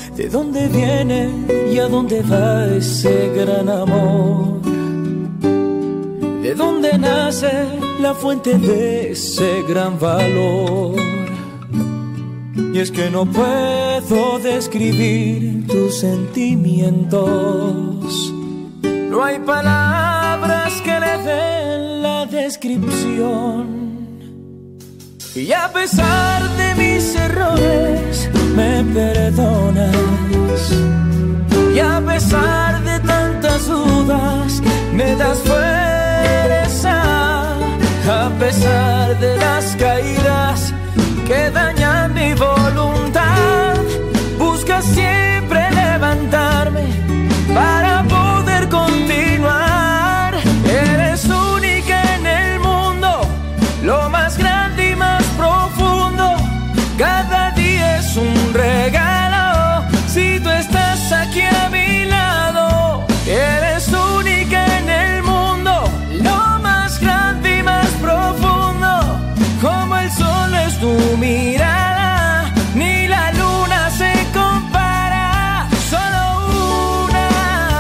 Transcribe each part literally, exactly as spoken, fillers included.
¿De dónde viene y a dónde va ese gran amor? ¿De dónde nace la fuente de ese gran valor? Y es que no puedo describir tus sentimientos. No hay palabras que le den la descripción. Y a pesar de mis errores me perdonas. Y a pesar de tantas dudas me das fuerza. A pesar de las caídas que dañan mi voluntad, buscas siempre levantarme para poder continuar. Eres única en el mundo, lo más grande y más profundo. Cada día es un regalo si tú estás aquí a mi lado. Eres única en el mundo, lo más grande y más profundo. Como el sol es tu mirada, ni la luna se compara. Solo una,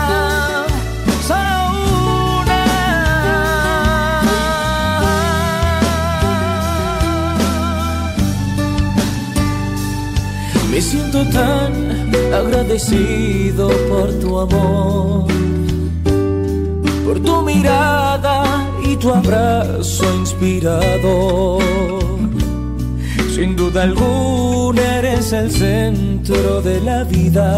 solo una. Me siento tan agradecido por tu amor, por tu mirada y tu abrazo inspirador. Sin duda alguna eres el centro de la vida,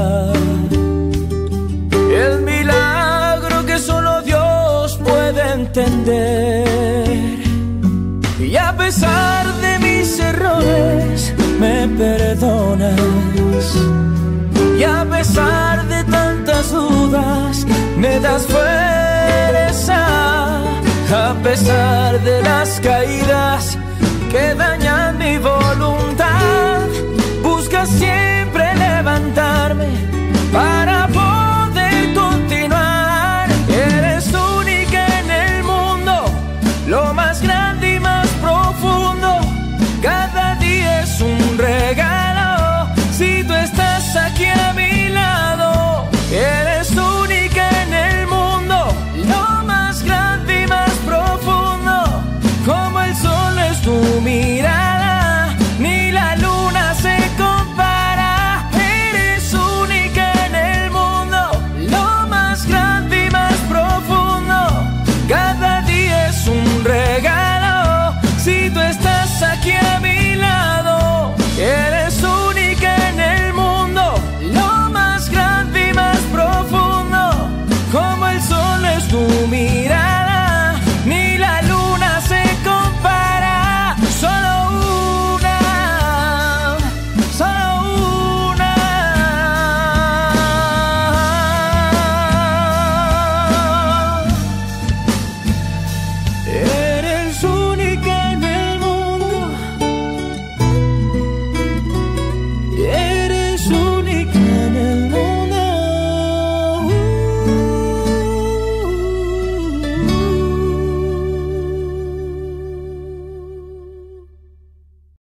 el milagro que solo Dios puede entender. Y a pesar de mis errores me perdonas. Y a pesar de tantas dudas me das fuerza. A pesar de las caídas que dañan mi voluntad, buscas siempre levantarme